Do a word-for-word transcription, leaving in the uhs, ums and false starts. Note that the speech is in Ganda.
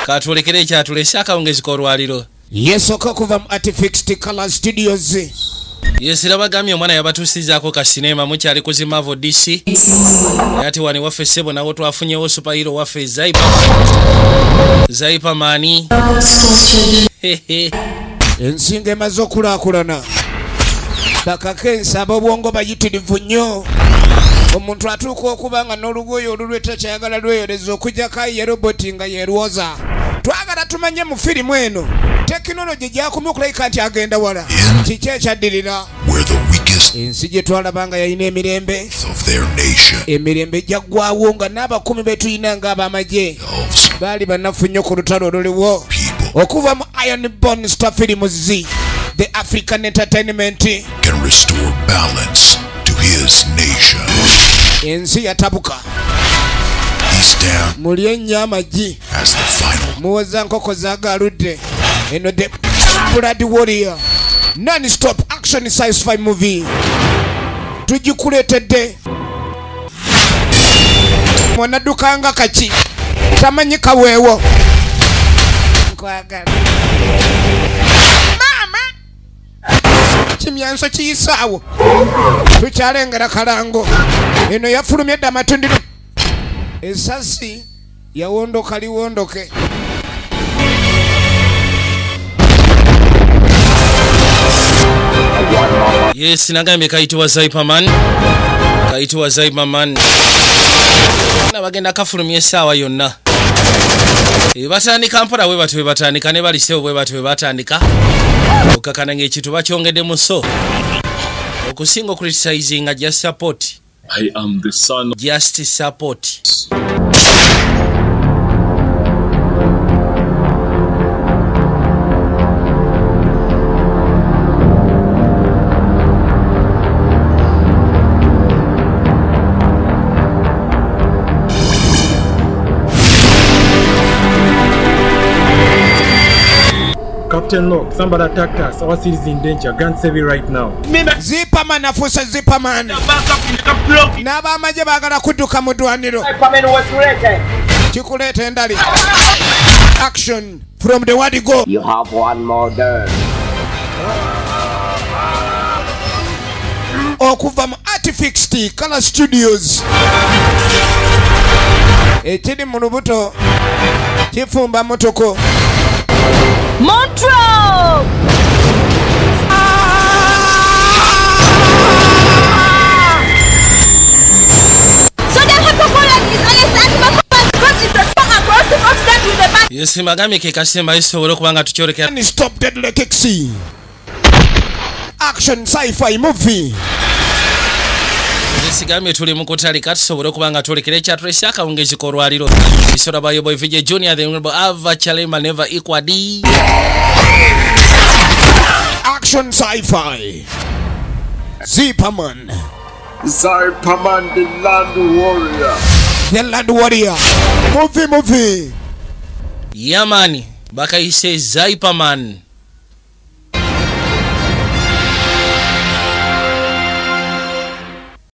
Katulekere kyatulese akawungezi k'olwaliro. Yes, okuva mu Artfixed Color Studios. Yes, rabagamye omwana yabatusizaako ka sinema mukyali kuzima vo D C. Ati wani waffe sebo nawo twafunyewo superhero waffe Zaiperman. Ensinga emaze okulaakulana. Bakakensa ab'obwongo bayitirivu nnyo. Omuntu atuuka okuba nga n'olugoye olulweta kyayagala lweyoleza okujjako ye roboti nga yerwoza. Twagala tumanye mu firimu eno tekinologi gyakumye okulabika nti agenda wala. Kiki ekyaddirira? Ensi gye twalabanga yalina emirembe. Emirembe gyaggwawo nga n'abakumi be tulina ng'ab'amagye baali bannafu nnyo ku lutalo oluliwo. Okuva mu Iron Borne Stars Films, the African entertainment can restore balance to his nation. Ensi yatabuka. He's down. Mulye nnyo amagi. As the final. Muwoza nkoko zaagaludde. Eno the Blood Warrior non-stop action sci-fi movie. Tugikuleetedde. Mwanadukanga kaki. Tamanyi kaweewo. Nkwagala. Mama! Kimyanso kiyisaawo. Tukyalengera Kalango. Eno yafulumye dda amatundiro. Esasi yawondoka liwondoke. Yes, nagambye kayitibwa Zaiperman. Kayitibwa Zaiperman. Nabagenda kafulumya essaawa yonna. E batandika mpola bwe batwe batandika ne balisewo bwe batwe batandika. Okakana ng'ekintu bakyongedde mu so. Okusinga criticizing just support. I am the son of just support. Captain Locke, somebody attacked us. Our city is in danger. Guns heavy right now. Zaiperman afuse Zaiperman. Naba amaje bagala kudduka mu ddwaniro. Kikuleeta endali. Action from the word go. You have one more turn. Okuva mu Artfixed Color Studios. Ekiri mu lubuto kifumba motoko. Montro! So they have to follow this unless is the song across the box that with the back. Yes, magami ke kasemba isobora okubanga tukyolekera. And stop deadly kicks. Action sci-fi movie. Sigamye tuli mu kutali katusobora okubanga twolekera ekyatulese akawungezi k'olwaliro. Isoda by your boy Vj Junior, the honorable Ava Chalema never equal D. Action sci-fi. Zaiperman. Zaiperman, the land warrior. The land warrior. Movie movie. Yamani, bakayise Zaiperman.